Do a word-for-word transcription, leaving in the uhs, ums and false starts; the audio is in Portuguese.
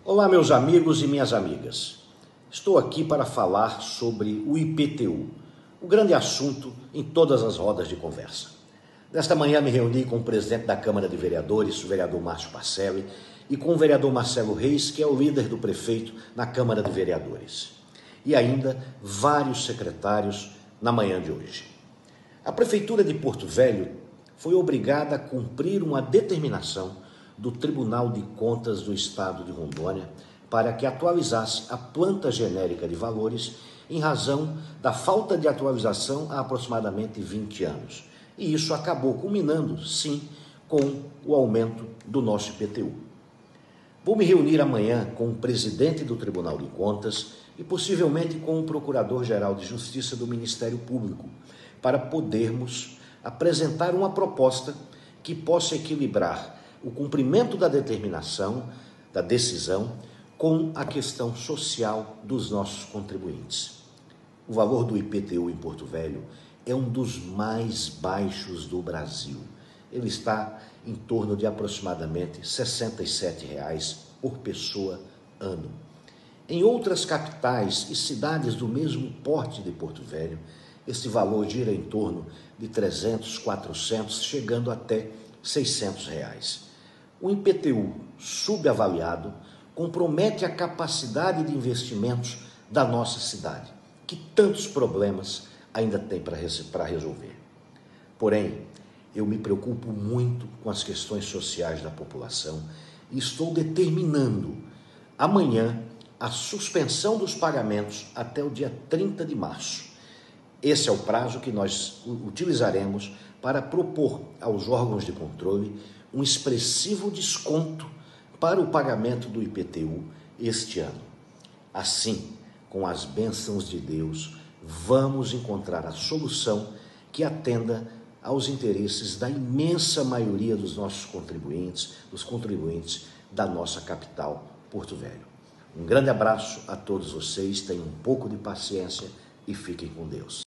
Olá, meus amigos e minhas amigas. Estou aqui para falar sobre o I P T U, o grande assunto em todas as rodas de conversa. Nesta manhã me reuni com o presidente da Câmara de Vereadores, o vereador Márcio Pacelli, e com o vereador Marcelo Reis, que é o líder do prefeito na Câmara de Vereadores. E ainda vários secretários na manhã de hoje. A Prefeitura de Porto Velho foi obrigada a cumprir uma determinação do Tribunal de Contas do Estado de Rondônia para que atualizasse a planta genérica de valores em razão da falta de atualização há aproximadamente vinte anos. E isso acabou culminando, sim, com o aumento do nosso I P T U. Vou me reunir amanhã com o presidente do Tribunal de Contas e possivelmente com o Procurador-Geral de Justiça do Ministério Público para podermos apresentar uma proposta que possa equilibrar o cumprimento da determinação, da decisão, com a questão social dos nossos contribuintes. O valor do I P T U em Porto Velho é um dos mais baixos do Brasil. Ele está em torno de aproximadamente sessenta e sete reais por pessoa ano. Em outras capitais e cidades do mesmo porte de Porto Velho, esse valor gira em torno de trezentos, quatrocentos, chegando até seiscentos reais. O I P T U subavaliado compromete a capacidade de investimentos da nossa cidade, que tantos problemas ainda tem para resolver. Porém, eu me preocupo muito com as questões sociais da população e estou determinando amanhã a suspensão dos pagamentos até o dia trinta de março. Esse é o prazo que nós utilizaremos para propor aos órgãos de controle um expressivo desconto para o pagamento do I P T U este ano. Assim, com as bênçãos de Deus, vamos encontrar a solução que atenda aos interesses da imensa maioria dos nossos contribuintes, dos contribuintes da nossa capital, Porto Velho. Um grande abraço a todos vocês, tenham um pouco de paciência e fiquem com Deus.